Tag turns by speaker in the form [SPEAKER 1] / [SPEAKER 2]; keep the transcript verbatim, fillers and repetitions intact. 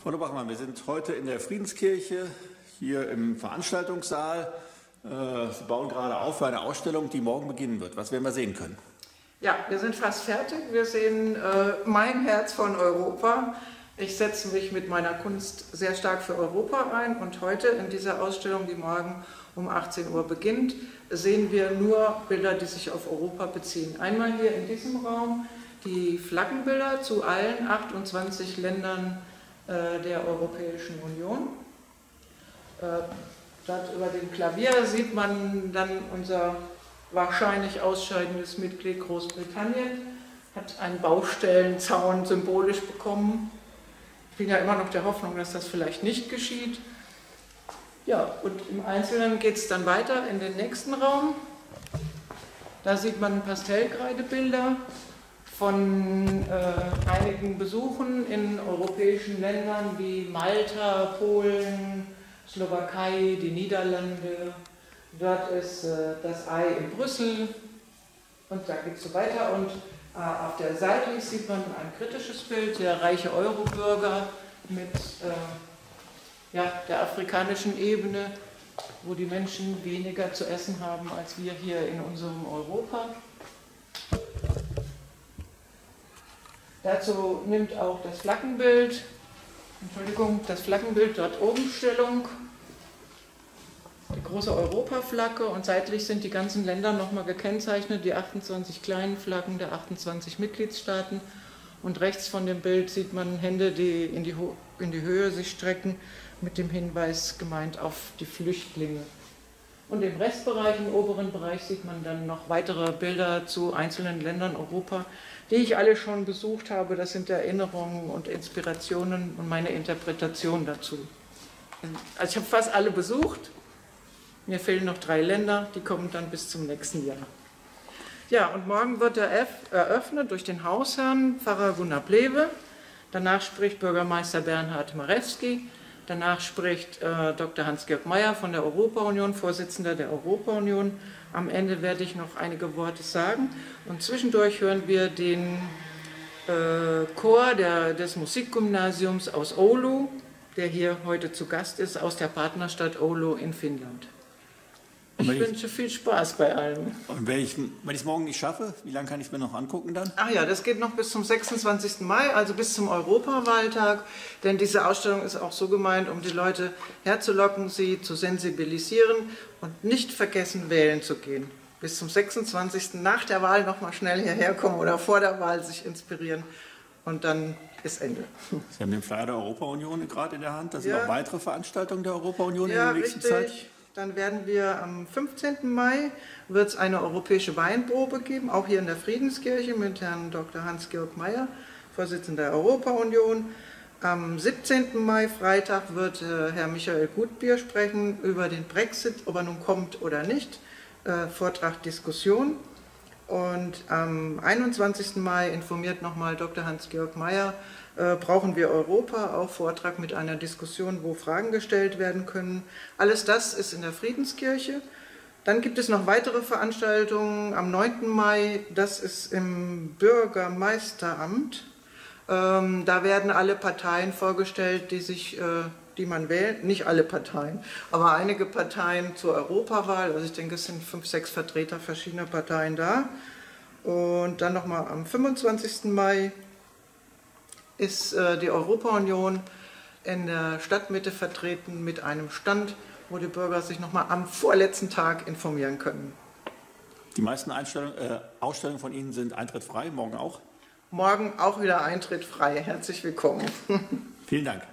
[SPEAKER 1] Frau Lobachmann, wir sind heute in der Friedenskirche, hier im Veranstaltungssaal. Sie bauen gerade auf für eine Ausstellung, die morgen beginnen wird. Was werden wir sehen können?
[SPEAKER 2] Ja, wir sind fast fertig. Wir sehen äh, mein Herz von Europa. Ich setze mich mit meiner Kunst sehr stark für Europa ein und heute in dieser Ausstellung, die morgen um achtzehn Uhr beginnt, sehen wir nur Bilder, die sich auf Europa beziehen. Einmal hier in diesem Raum die Flaggenbilder zu allen achtundzwanzig Ländern äh, der Europäischen Union. Äh, dort über dem Klavier sieht man dann unser wahrscheinlich ausscheidendes Mitglied Großbritannien, hat einen Baustellenzaun symbolisch bekommen. Ich bin ja immer noch der Hoffnung, dass das vielleicht nicht geschieht. Ja, und im Einzelnen geht es dann weiter in den nächsten Raum. Da sieht man Pastellkreidebilder von äh, einigen Besuchen in europäischen Ländern wie Malta, Polen, Slowakei, die Niederlande. Dort ist äh, das Ei in Brüssel und da geht es so weiter. Und äh, auf der Seite sieht man ein kritisches Bild, der reiche Eurobürger mit äh, ja, der afrikanischen Ebene, wo die Menschen weniger zu essen haben als wir hier in unserem Europa. Dazu nimmt auch das Flaggenbild, Entschuldigung, das Flaggenbild dort oben Stellung. Die große Europaflagge und seitlich sind die ganzen Länder nochmal gekennzeichnet, die achtundzwanzig kleinen Flaggen der achtundzwanzig Mitgliedstaaten. Und rechts von dem Bild sieht man Hände, die in die, Ho in die Höhe sich strecken, mit dem Hinweis gemeint auf die Flüchtlinge. Und im Restbereich, im oberen Bereich, sieht man dann noch weitere Bilder zu einzelnen Ländern Europa, die ich alle schon besucht habe. Das sind Erinnerungen und Inspirationen und meine Interpretation dazu. Also ich habe fast alle besucht. Mir fehlen noch drei Länder, die kommen dann bis zum nächsten Jahr. Ja, und morgen wird er eröffnet durch den Hausherrn, Pfarrer Gunnar Plewe. Danach spricht Bürgermeister Bernhard Marewski. Danach spricht äh, Doktor Hans-Georg Meyer von der Europa-Union, Vorsitzender der Europa-Union. Am Ende werde ich noch einige Worte sagen. Und zwischendurch hören wir den äh, Chor der, des Musikgymnasiums aus Oulu, der hier heute zu Gast ist, aus der Partnerstadt Oulu in Finnland. Ich wünsche viel Spaß bei allem.
[SPEAKER 1] Und wenn ich es morgen nicht schaffe, wie lange kann ich es mir noch angucken dann?
[SPEAKER 2] Ach ja, das geht noch bis zum sechsundzwanzigsten Mai, also bis zum Europawahltag. Denn diese Ausstellung ist auch so gemeint, um die Leute herzulocken, sie zu sensibilisieren und nicht vergessen, wählen zu gehen. Bis zum sechsundzwanzigsten nach der Wahl nochmal schnell hierher kommen oder vor der Wahl sich inspirieren und dann ist Ende.
[SPEAKER 1] Sie haben den Flyer der Europa-Union gerade in der Hand. Das sind
[SPEAKER 2] ja.
[SPEAKER 1] auch weitere Veranstaltungen der Europa-Union
[SPEAKER 2] ja,
[SPEAKER 1] in der nächsten
[SPEAKER 2] richtig.
[SPEAKER 1] Zeit?
[SPEAKER 2] Dann werden wir am fünfzehnten Mai wird es eine europäische Weinprobe geben, auch hier in der Friedenskirche mit Herrn Doktor Hans-Georg Meyer, Vorsitzender der Europa-Union. Am siebzehnten Mai, Freitag, wird äh, Herr Michael Gutbier sprechen über den Brexit, ob er nun kommt oder nicht. Äh, Vortrag, Diskussion. Und am einundzwanzigsten Mai informiert nochmal Doktor Hans-Georg Meyer, äh, brauchen wir Europa, auch Vortrag mit einer Diskussion, wo Fragen gestellt werden können. Alles das ist in der Friedenskirche. Dann gibt es noch weitere Veranstaltungen am neunten Mai, das ist im Bürgermeisteramt. Ähm, da werden alle Parteien vorgestellt, die sich... Äh, die man wählt, nicht alle Parteien, aber einige Parteien zur Europawahl, also ich denke, es sind fünf, sechs Vertreter verschiedener Parteien da. Und dann nochmal am fünfundzwanzigsten Mai ist äh, die Europa-Union in der Stadtmitte vertreten mit einem Stand, wo die Bürger sich nochmal am vorletzten Tag informieren können.
[SPEAKER 1] Die meisten Einstellung, äh, Ausstellungen von Ihnen sind eintrittfrei, morgen auch?
[SPEAKER 2] Morgen auch wieder Eintritt frei. Herzlich willkommen.
[SPEAKER 1] Vielen Dank.